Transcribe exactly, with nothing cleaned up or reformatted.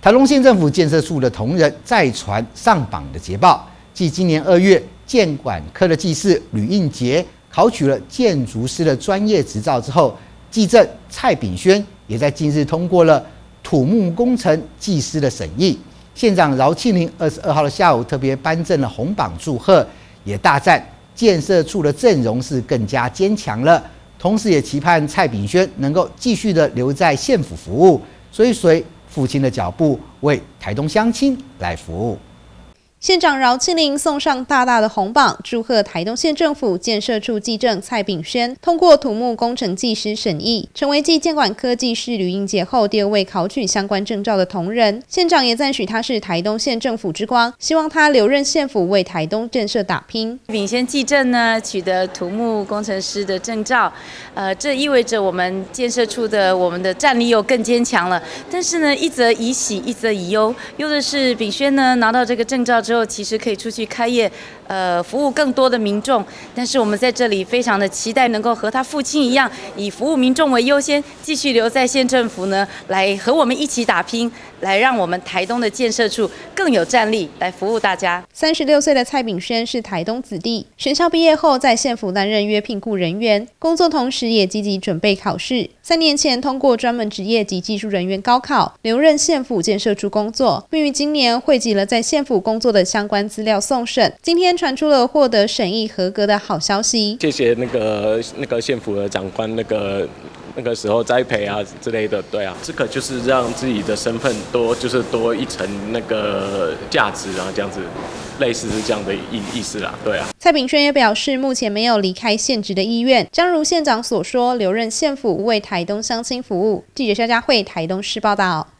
台东县政府建设处的同仁再传上榜的捷报，继今年二月建管科的技师吕应杰考取了建筑师的专业执照之后，技正蔡炳轩也在近日通过了土木工程技师的审议。县长饶庆林二十二号的下午特别颁证了红榜祝贺，也大赞建设处的阵容是更加坚强了，同时也期盼蔡炳轩能够继续的留在县府服务，随随父亲的脚步，为台东乡亲来服务。 县长饶庆林送上大大的红榜，祝贺台东县政府建设处技正蔡炳轩通过土木工程技师审议，成为继建管科技师吕应杰后第二位考取相关证照的同仁。县长也赞许他是台东县政府之光，希望他留任县府为台东建设打拼。 炳轩技正呢取得土木工程师的证照，呃，这意味着我们建设处的我们的战力又更坚强了。但是呢，一则以喜，一则以忧。忧的是炳轩呢拿到这个证照之后，其实可以出去开业，呃，服务更多的民众。但是我们在这里非常的期待，能够和他父亲一样，以服务民众为优先，继续留在县政府呢，来和我们一起打拼，来让我们台东的建设处更有战力，来服务大家。 三十六岁的蔡炳轩是台东子弟，学校毕业后在县府担任约聘雇人员，工作同时也积极准备考试。三年前通过专门职业及技术人员高考，留任县府建设处工作，并于今年汇集了在县府工作的相关资料送审。今天传出了获得审议合格的好消息。 谢谢那个那个县府的长官那个。那个时候栽培啊之类的，对啊，这个就是让自己的身份多，就是多一层那个价值啊，这样子，类似是这样的意意思啦，对啊。 蔡炳轩也表示，目前没有离开县职的意愿，将如县长所说，留任县府为台东乡亲服务。记者肖佳慧台东市报道。